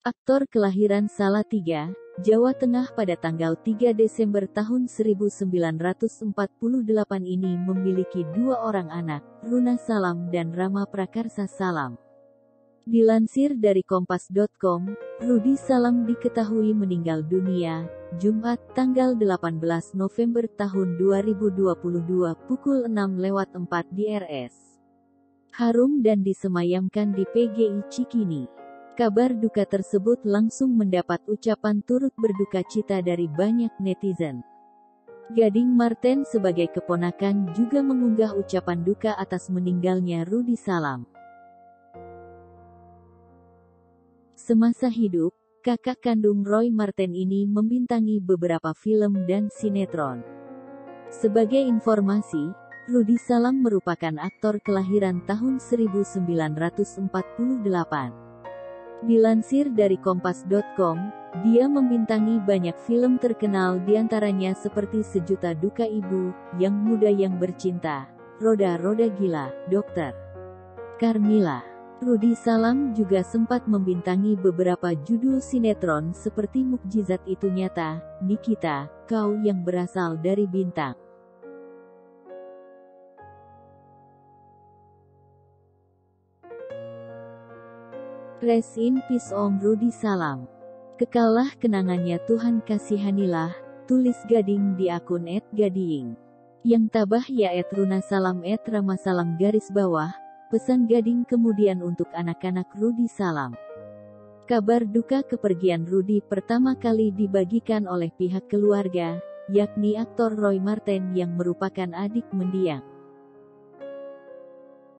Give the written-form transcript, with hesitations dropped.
Aktor kelahiran Salatiga, Jawa Tengah pada tanggal 3 Desember tahun 1948 ini memiliki dua orang anak, Runa Salam dan Rama Prakarsa Salam. Dilansir dari Kompas.com, Rudy Salam diketahui meninggal dunia, Jumat, tanggal 18 November tahun 2022 pukul 6:04 di RS Harum dan disemayamkan di PGI Cikini. Kabar duka tersebut langsung mendapat ucapan turut berduka cita dari banyak netizen. Gading Marten sebagai keponakan juga mengunggah ucapan duka atas meninggalnya Rudy Salam. Semasa hidup, kakak kandung Roy Marten ini membintangi beberapa film dan sinetron. Sebagai informasi, Rudy Salam merupakan aktor kelahiran tahun 1948. Dilansir dari Kompas.com, dia membintangi banyak film terkenal diantaranya seperti Sejuta Duka Ibu, Yang Muda Yang Bercinta, Roda-Roda Gila, Dr. Karmila. Rudy Salam juga sempat membintangi beberapa judul sinetron seperti Mukjizat Itu Nyata, Nikita, Kau Yang Berasal Dari Bintang. Rest in peace Om Rudy Salam. Kekallah kenangannya Tuhan kasihanilah, tulis Gading di akun @gading. Yang tabah ya @Runa Salam @Rama Salam _, pesan Gading kemudian untuk anak-anak Rudy Salam. Kabar duka kepergian Rudy pertama kali dibagikan oleh pihak keluarga, yakni aktor Roy Marten yang merupakan adik mendiang.